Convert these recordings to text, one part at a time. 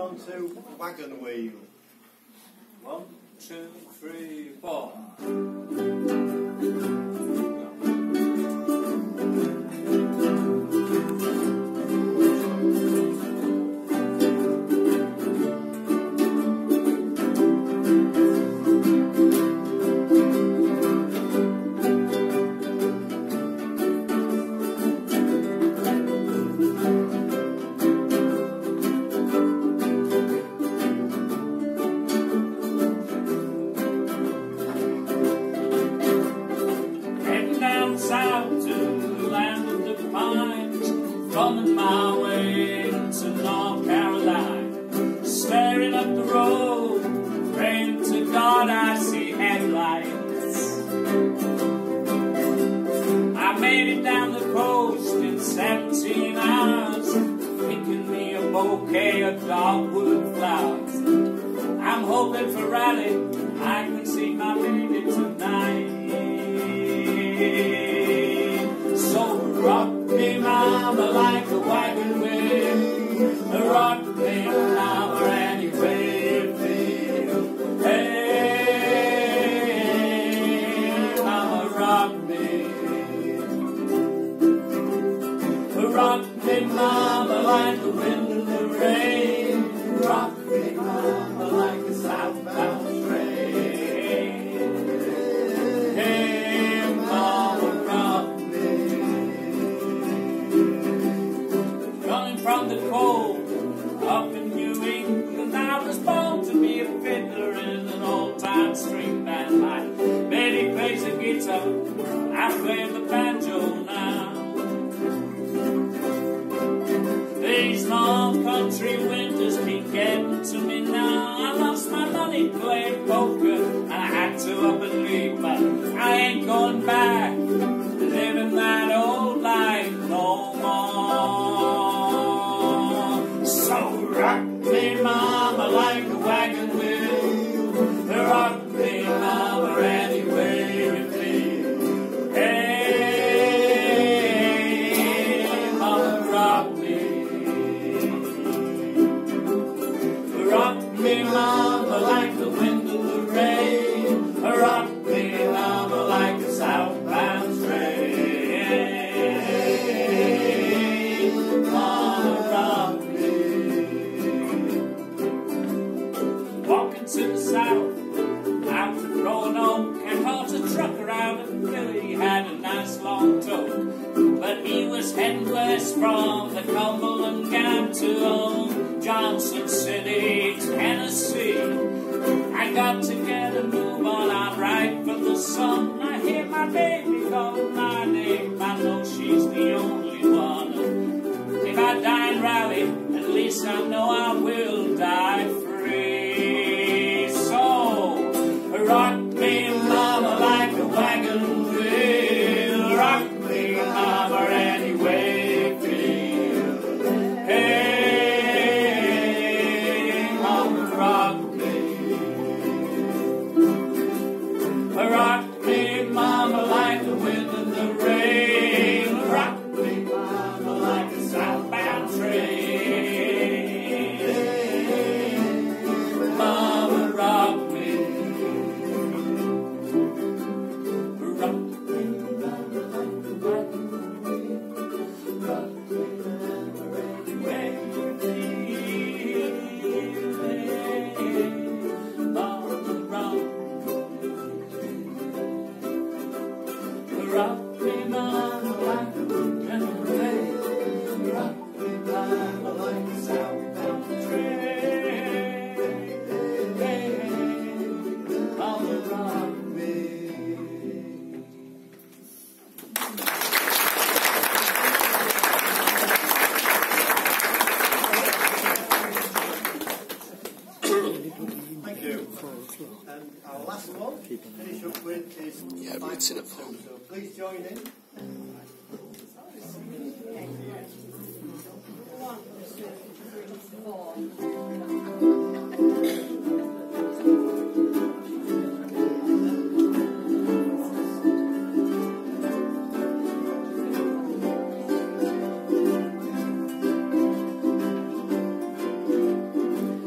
on to Wagon Wheel. 1, 2, 3, 4. Coming my way to North Carolina, staring up the road, praying to God I see headlights. I made it down the coast in 17 hours, picking me a bouquet of dogwood flowers. I'm hoping for Raleigh, I can see my baby tonight. So rock me, mama, like a wagon wheel. Rock me, mama, any way you feel. Hey, mama, rock me. Rock me, mama, like the wind and the rain. Rock me, mama, like a southbound train. Hey, mama, rock me. From the cold, up in New England, I was born to be a fiddler in an old-time string band. My baby plays the guitar, I play the banjo now. These long country winters keep getting to me now. I lost my money playing poker, and I had to up and leave, but I ain't going back, living that old life no more. So rock me, mama, like a wagon wheel. Rock me, mama, any way you feel. Hey, mama, rock me. Rock me, mama, like the wind and the rain. Rock me, mama, like a southbound train. Mama, rock me. Walking to the south, out to Roanoke, and caught a trucker out of Philly. He had a nice long tote, but he was heading west from the Cumberland Gap to Johnson City, Tennessee. I got to get a move on, I'm right from the sun. I hear my baby calling my name, I know she's the only one. If I die in Raleigh, at least I know I will die free. So, rock me, mama, like a wagon wheel. Rock me, mama, any way you feel. Hey, mama, rock me. Rock me, mama, like the wind and the rain. Rock me, mama, like a southbound train. Mama, rock me. Rock me, mama, like the wagon wheel. Rock me, mama, any way you feel. Mama, rock me. Rock me, mama, like the wind and the rain. Rock me, mama, like a southbound train. Mama, rock me. Thank you. And our last one to finish up with is Yeah, but it's in a poem. So please join in. 1, 2, 3, 4.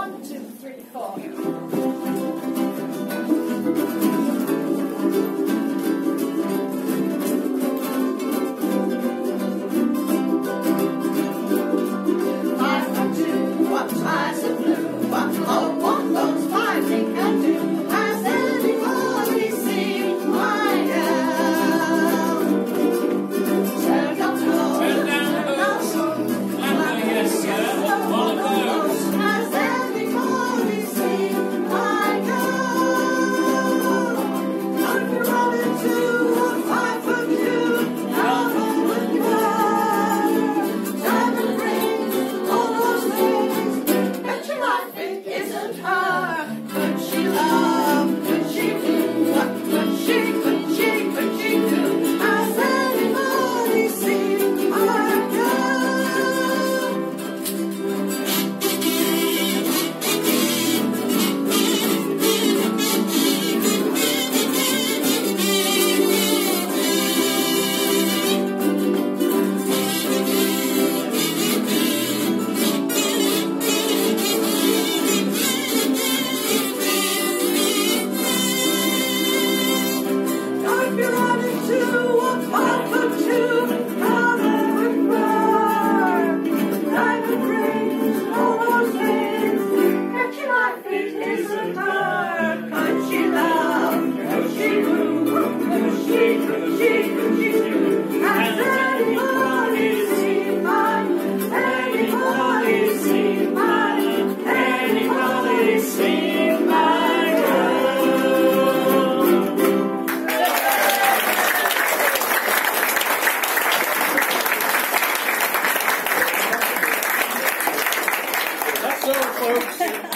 1, 2, 3, 4. That's all, folks.